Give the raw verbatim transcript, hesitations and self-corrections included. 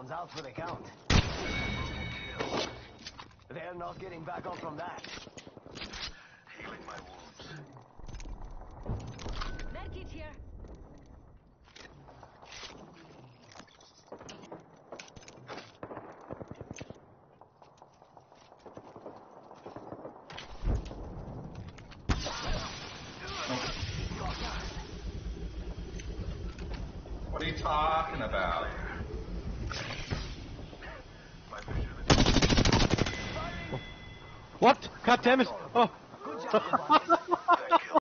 one's out for the count. They're not getting back up from that. Healing my wounds. Medkit here. What are you talking about? What? God damn it! Oh!